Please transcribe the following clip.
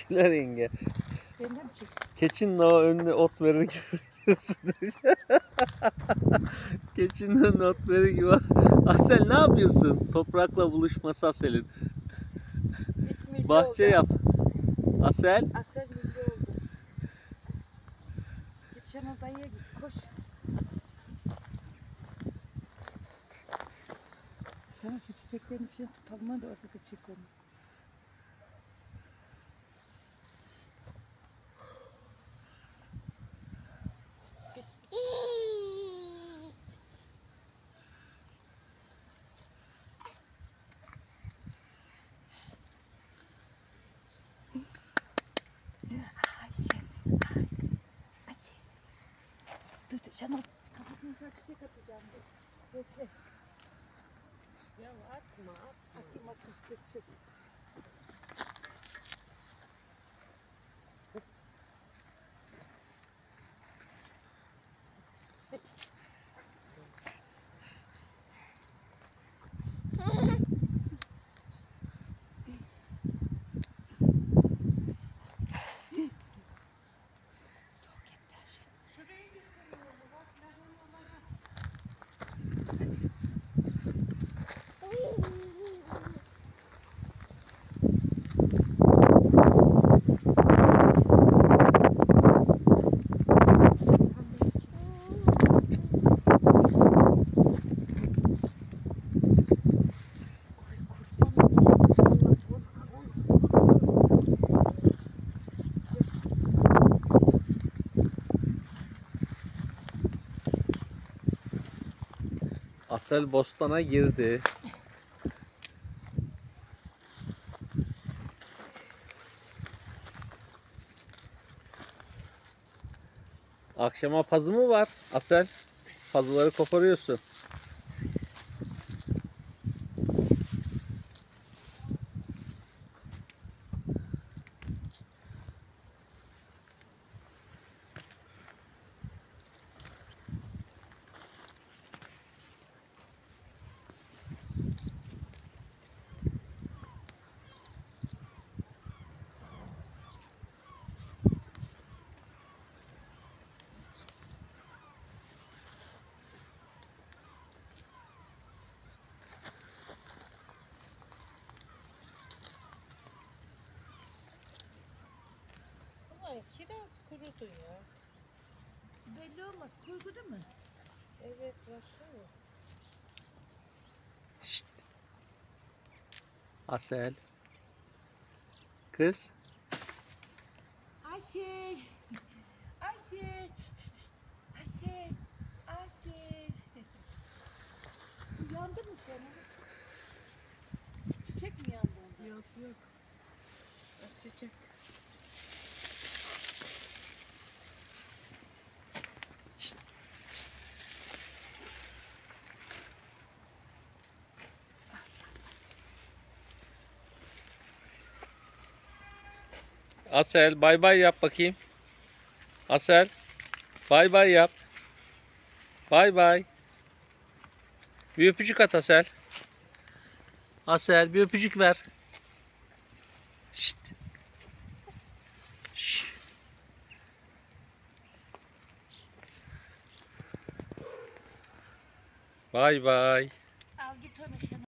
Güler yenge. Benden mi çek? Keçinin o önüne ot verir gibi veriyorsun. Keçinin önüne ot verir gibi. Asel ne yapıyorsun? Toprakla buluşması Asel'in. Bahçe yap. Asel. Asel milli oldu. Git Şenol dayıya git. Koş. Şenol şu çiçeklerin içine tutalım da orada da çek onu. Dur Şenol kafasını şöyle çiçek atacağım. Bekle. Ya atma. Atayım çiçek. Asel bostana girdi. Akşama pazı mı var Asel? Pazıları koparıyorsun. Kiraz kurudu ya. Belli olmaz. Kurgu değil mi? Evet baksana. Şşt. Asel. Kız. Asel. Asel. Asel. Asel. Bu yandı mı Şenol? Çiçek mi yandı onda? Yok. Çiçek. Asel bay bay yap bakayım. Asel bay bay yap. Bay bay. Bir öpücük at Asel. Asel bir öpücük ver. Şşt. Şşt. Bay bay.